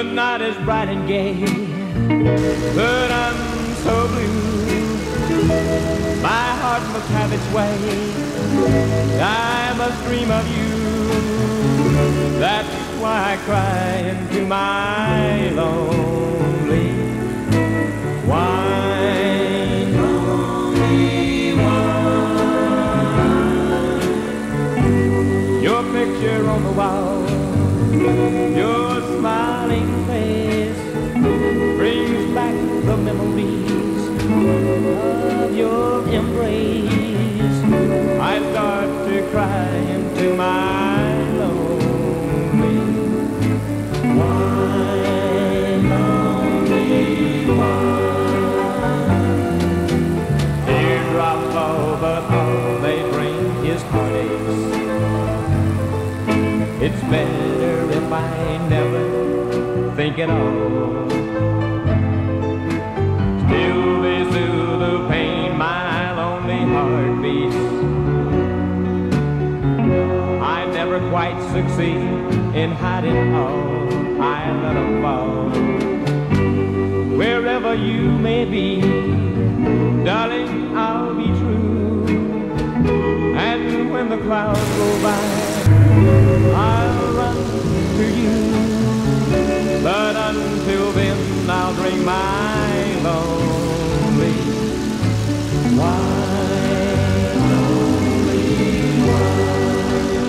The night is bright and gay, but I'm so blue. My heart must have its way. I must dream of you. That's why I cry into my lonely wine. Lonely wine. Your picture on the wall, your smiling face brings back the memories of your embrace. I start to cry into my lonely wine, lonely wine. Teardrops fall, but all they bring is heartaches. It's better if I never think at all. Still they soothe the pain my lonely heart beats. I never quite succeed in hiding all I let them fall. Wherever you may be, darling, I'll be true. And when the clouds go by, I'll run to you. But until then, I'll drink my lonely wine, lonely wine.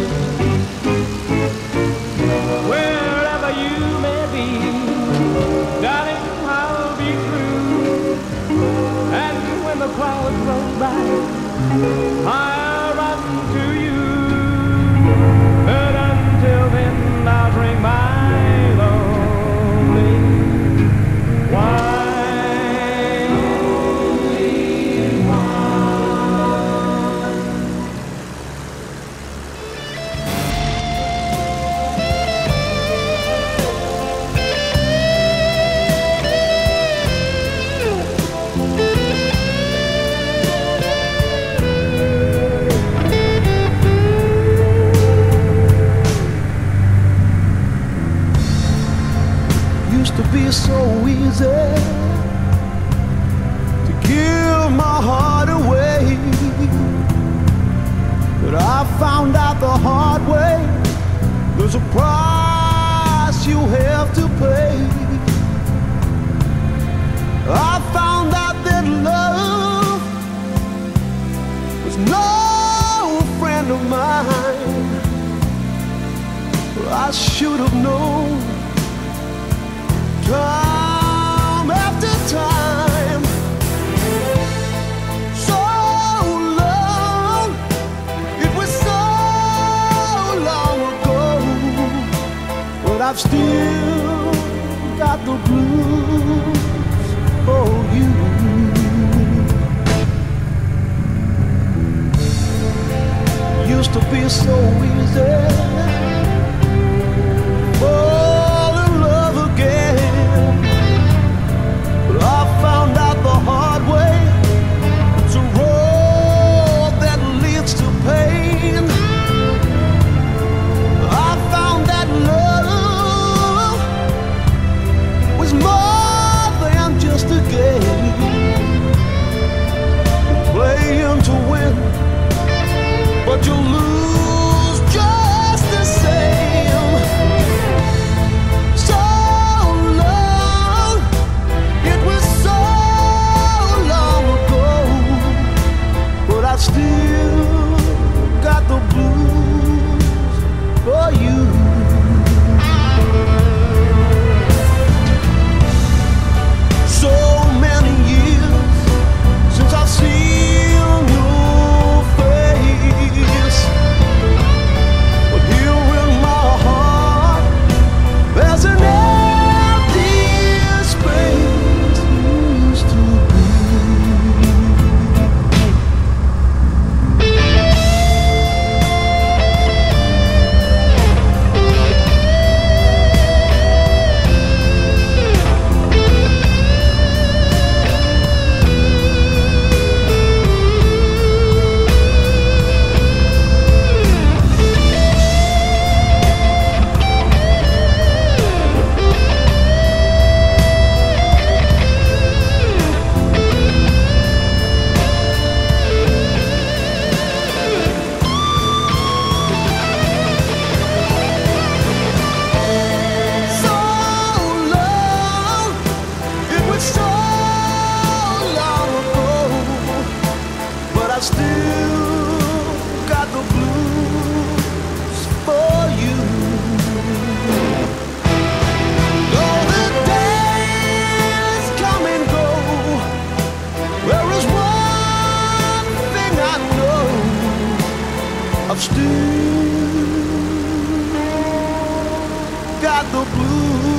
Wherever you may be, darling, I'll be true. And when the clouds roll by, I'll run to you. But until then, I'll drink my lonely wine. Used to be so easy to give my heart away, but I found out the hard way there's a price you have to pay. I found out that love was no friend of mine. I should have known time after time. So long, it was so long ago, but I've still got the blues for you. Used to be so easy. Fall in love again, but I found out the hard way. It's a road that leads to pain. I found that love was more than just a game, playing to win, but you lose just the same. got the blues.